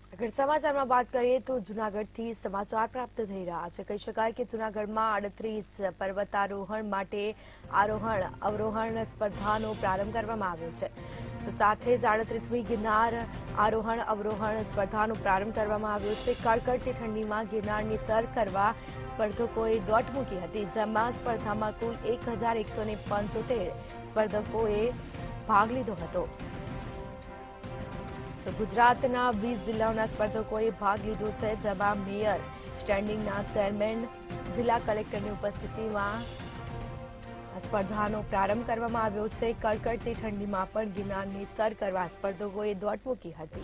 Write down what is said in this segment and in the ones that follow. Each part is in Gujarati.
अगर समाचार में बात करिए तो जूनागढ़ थी समाचार प्राप्त थई रह्या छे। कही शकाय कि जूनागढ़ में 38 पर्वतारोहण माटे आरोहण अवरोहण स्पर्धानो प्रारंभ करवामां आव्यो छे। तो साथे ज 38મી गिरनार आरोहण अवरोहण स्पर्धानो प्रारंभ करवामां आव्यो छे। कड़कड़ती ठंडीमां गिरनारनी सर करवा स्पर्धकोए दौड़ मूकी हती, जेमां स्पर्धामां कुल 1175 स्पर्धकोए भाग लीधो हतो। तो गुजरातना 20 जिल्लाओना स्पर्धकोए भाग लीधो छे, जेमां मेयर, स्टेन्डिंगना चेरमेन, जिल्ला कलेक्टरनी उपस्थितिमां स्पर्धानो प्रारंभ करवामां आव्यो छे। कड़कड़ती ठंडीमां पण गिरनारनी सर करवा स्पर्धकोए दौड़ मूकी हती।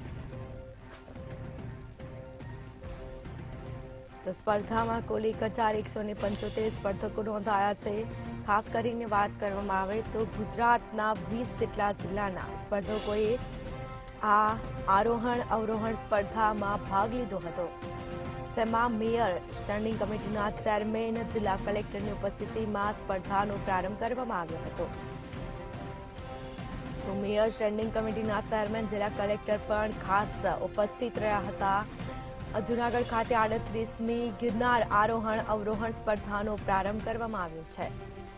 तो स्पर्धामां कुल 1175 स्पर्धको नोंधाया छे। खास करीने बात करवामां आवे तो गुजरातना 20 जेटला जिल्लाना स्पर्धकोए आ आरोहण अवरोहण स्पर्धामां भाग लीधो हतो, जेमां मेयर, स्टेन्डिंग कमिटीना चेरमेन, जिल्ला कलेक्टरनी उपस्थितिमां स्पर्धानो प्रारंभ करवामां આવ્યો હતો। तो मेयर, स्टेन्डिंग कमिटीना चेरमेन, जिल्ला कलेक्टर पण खास उपस्थित રહ્યા હતા। જૂનાગઢ ખાતે 38મી गिरनार आरोहण अवरोहण स्पर्धानो प्रारंभ करवामां આવ્યો છે,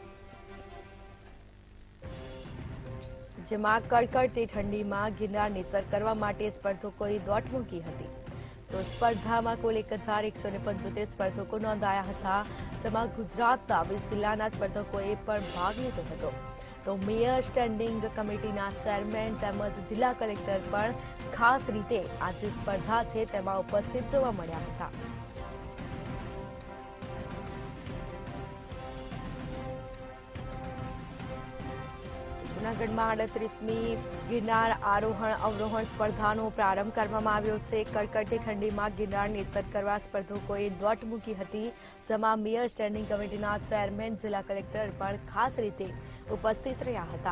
જેમાં કડકડતી ઠંડીમાં ગિરનારની સર કરવા માટે સ્પર્ધકોએ દોડ મૂકી હતી। તો સ્પર્ધામાં કુલ 1175 સ્પર્ધકો નોંધાયા હતા, જેમાં ગુજરાતના 20 જિલ્લાના સ્પર્ધકોએ પણ ભાગ લીધો હતો। તો મેયર, સ્ટેન્ડિંગ કમિટીના ચેરમેન તેમજ જિલ્લા કલેક્ટર પણ ખાસ રીતે આ જે સ્પર્ધા છે તેમાં ઉપસ્થિત જોવા મળ્યા હતા। જૂનાગઢમાં 38મી गिरनार आरोहण अवरोहण स्पर्धानो प्रारंभ करवामां આવ્યો છે। કડકડતી ઠંડીમાં गिरनारनी सर કરવા સ્પર્ધકોએ દોડ મૂકી હતી, જેમાં મેયર, સ્ટેન્ડિંગ કમિટીના ચેરમેન, જિલ્લા કલેક્ટર પણ ખાસ રીતે ઉપસ્થિત રહ્યા હતા।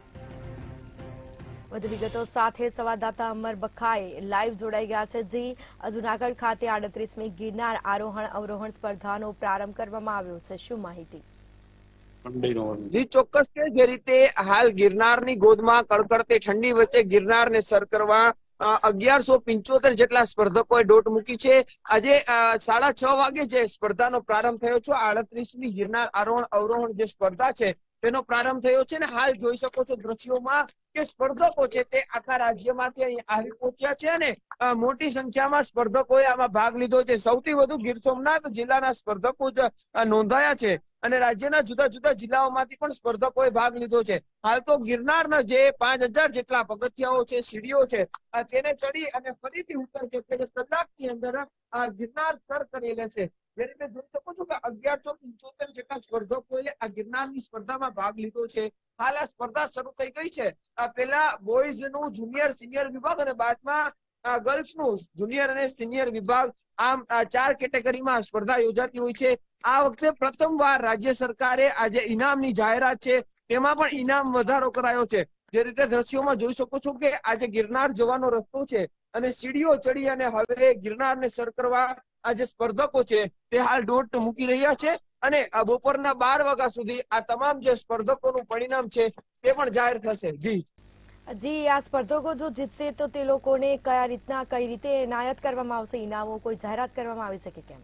વધુ વિગતો સાથે સંવાદદાતા અમર બખાએ લાઈવ જોડાઈ ગયા છે। જી, જૂનાગઢ ખાતે 38મી गिरनार आरोहण अवरोहण स्पर्धानो प्रारंभ करवामां આવ્યો છે, શું માહિતી? जी ચોક્કસ કે જે રીતે હાલ ગિરનારની ગોદમાં કડકડતી ઠંડી વચ્ચે ગિરનારને સર કરવા 1175 જેટલા સ્પર્ધકોએ દોટ મૂકી છે। આજે 6:30 વાગે જે સ્પર્ધાનો પ્રારંભ થયો છે, 38મી गिरनार આરોહણ અવરોહણ જે સ્પર્ધા છે તેનો પ્રારંભ થયો છે। ને હાલ જોઈ શકો છો દ્રશ્યોમાં કે સ્પર્ધકો છે તે આખા રાજ્યમાંથી અહીં આવી પહોંચ્યા છે અને મોટી સંખ્યામાં સ્પર્ધકોએ આમાં ભાગ લીધો છે। સૌથી વધુ ગીર સોમનાથ જિલ્લાના સ્પર્ધકો જ નોંધાયા છે અને રાજ્યના જુદા જુદા જિલ્લાઓમાંથી પણ સ્પર્ધકોએ ભાગ લીધો છે। હાલ તો ગિરનારના જે 5000 જેટલા પગથિયાઓ છે, સીડીઓ છે, તેને ચડી અને ફરીથી ઉતરશે એટલે કલાકની અંદર ગિરનાર સર કરી લેશે। જે રીતે જોઈ શકો છો કે 1175 જેટલા સ્પર્ધકોએ આ ગિરનારની સ્પર્ધામાં ભાગ લીધો છે। હાલ આ સ્પર્ધા શરૂ થઈ ગઈ છે। પહેલા બોયઝનું જુનિયર, સિનિયર વિભાગ અને બાદમાં ગર્લ્સનું જુનિયર અને સિનિયર વિભાગ, આમ 4 કેટેગરીમાં સ્પર્ધા યોજાતી હોય છે। આ વખતે પ્રથમવાર રાજ્ય સરકારે આજે ઇનામની જાહેરાત છે તેમાં પણ ઇનામ વધારો કરાયો છે। જે રીતે દ્રશ્યોમાં જોઈ શકો છો કે આજે ગિરનાર જવાનો રસ્તો છે અને સીડીઓ ચડી અને હવે ગિરનારને સર કરવા આ જે સ્પર્ધકો છે તે હાલ દોટ મૂકી રહ્યા છે અને બપોરના 12 વાગ્યા સુધી આ તમામ જે સ્પર્ધકોનું પરિણામ છે તે પણ જાહેર થશે। જી જી, આ સ્પર્ધકો જો જીતશે તો તે લોકોને કયા રીતના કઈ રીતે એનાયત કરવામાં આવશે ઇનામો, કોઈ જાહેરાત કરવામાં આવી છે કે કેમ?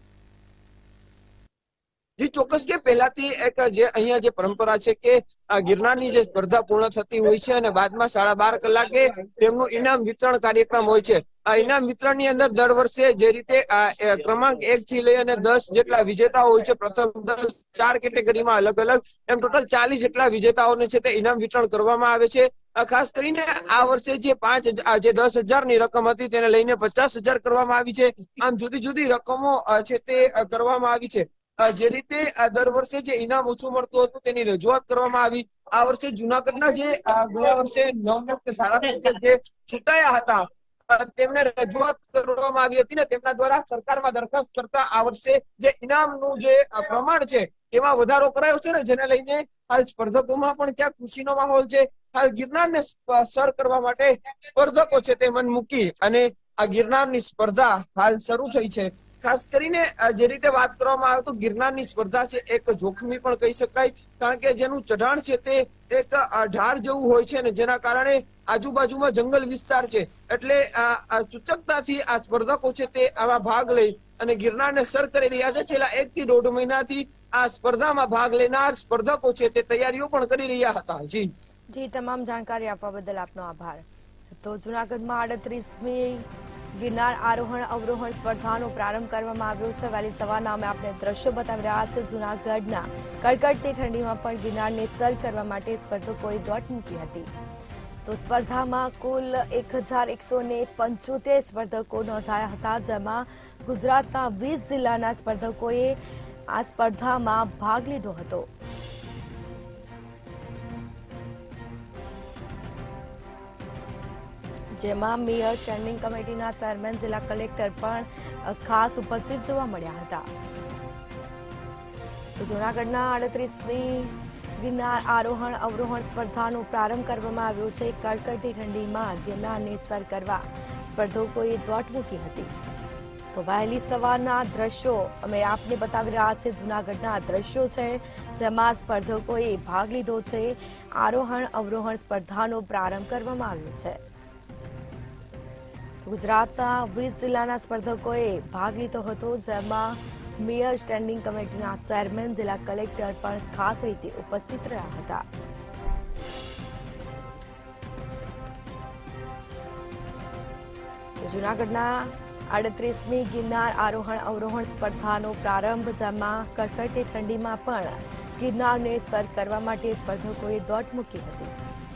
जी ચોક્કસ કે પહેલાથી એક જે અહીંયા જે પરંપરા છે કે ગિરનારની જે સ્પર્ધા પૂર્ણ થતી હોય છે અને બાદમાં 12:30 કલાકે તેમનું ઇનામ વિતરણ કાર્યક્રમ હોય છે। આ ઇનામ વિતરણની અંદર દર વર્ષે જે રીતે ક્રમાંક 1 થી લઈ અને 10 જેટલા વિજેતાઓ હોય છે, પ્રથમ 10 4 કેટેગરીમાં અલગ અલગ એમ ટોટલ 40 જેટલા વિજેતાઓને છે તે ઇનામ વિતરણ કરવામાં આવે છે। ખાસ કરીને આ વર્ષે જે 10,000ની રકમ હતી તેને લઈને 50,000 કરવામાં આવી છે। આમ જુદી જુદી રકમો છે તે કરવામાં આવી છે। જે રીતે દર વર્ષે જે ઇનામ ઓછું મળતું હતું તેની રજૂઆત કરવામાં આવી। આ વર્ષે જૂનાગઢના જે ગયા વર્ષે નવનિયુક્ત ધારાસભ્ય જે ચૂંટાયા હતા તેમને રજૂઆત કરવામાં આવી હતી ને તેમના દ્વારા સરકારમાં દરખાસ્ત કરતા આ વર્ષે જે ઇનામનું જે પ્રમાણ છે તેમાં વધારો કરાયો છે ને જેને લઈને હાલ સ્પર્ધકોમાં પણ ક્યાં ખુશીનો માહોલ છે। હાલ ગિરનારને સર કરવા માટે સ્પર્ધકો છે તે મન મૂકી અને આ ગિરનારની સ્પર્ધા હાલ શરૂ થઈ છે। ખાસ કરીને જે રીતે વાત કરવામાં આવે તો ગિરનારની સ્પર્ધા છે એક જોખમી પણ કહી શકાય, કારણ કે જેનું ચઢાણ છે તે એક ઢાર જેવું હોય છે અને જેના કારણે આજુબાજુમાં જંગલ વિસ્તાર છે, એટલે સૂચકતાથી આ સ્પર્ધકો છે તે આવા ભાગ લઈ અને ગિરનારને સર કરી રહ્યા છે. છેલ્લા 1 થી 1.5 મહિનાથી આ સ્પર્ધામાં ભાગ લેનાર સ્પર્ધકો છે તે તૈયારીઓ પણ કરી રહ્યા હતા. જી, તમામ જાણકારી આપવા બદલ આપનો આભાર. તો જૂનાગઢમાં 38મી ગિરનાર આરોહણ અવરોહણ સ્પર્ધાનો પ્રારંભ કરવામાં આવ્યો છે. વહેલી સવારના અમે આપને દ્રશ્યો બતાવી રહ્યા છે. જૂનાગઢના કડકડતી ઠંડીમાં પણ ગિરનારને સર કરવા માટે સ્પર્ધકોએ દોટ મૂકી હતી. તો સ્પર્ધામાં કુલ 1175 સ્પર્ધકો નોંધાયા હતા, જેમાં ગુજરાતના 20 જિલ્લાના સ્પર્ધકોએ આ સ્પર્ધામાં ભાગ લીધો હતો. જેમાં મેયર, સ્ટેન્ડિંગ કમિટીના ચેરમેન, જિલ્લા કલેક્ટર પણ ખાસ ઉપસ્થિત જોવા મળ્યા હતા. તો જૂનાગઢના 38મી ગિરનાર આરોહણ અવરોહણ સ્પર્ધાનો પ્રારંભ કરવામાં આવ્યો છે. કડકડતી ઠંડીમાં ગિરનારને સર કરવા સ્પર્ધકોએ દોટ મૂકી હતી. તો વહેલી સવારના દ્રશ્યો અમે આપને બતાવી રહ્યા છે. જૂનાગઢના દ્રશ્યો છે જેમાં સ્પર્ધકોએ ભાગ લીધો છે. આરોહણ અવરોહણ સ્પર્ધાનો પ્રારંભ કરવામાં આવ્યો છે. ગુજરાતના 20 જિલ્લાના સ્પર્ધકોએ ભાગ લીધો હતો, જેમાં મેયર, સ્ટેન્ડિંગ કમિટીના ચેરમેન, જિલ્લા કલેક્ટર પણ ખાસ રીતે ઉપસ્થિત રહ્યા હતા. જૂનાગઢના 38મી ગિરનાર આરોહણ અવરોહણ સ્પર્ધાનો પ્રારંભ, જેમાં કડકડતી ઠંડીમાં પણ ગિરનારને સર કરવા માટે સ્પર્ધકોએ દોટ મૂકી હતી.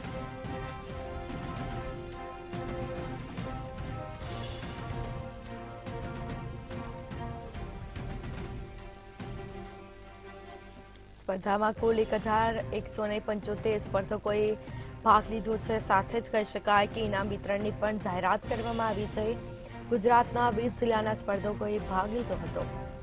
સ્પર્ધામાં કુલ 1175 સ્પર્ધકોએ ભાગ લીધો છે. સાથે જ કહી શકાય કે ઇનામ વિતરણની પણ જાહેરાત કરવામાં આવી છે. ગુજરાતના 20 જિલ્લાના સ્પર્ધકોએ ભાગ લીધો હતો.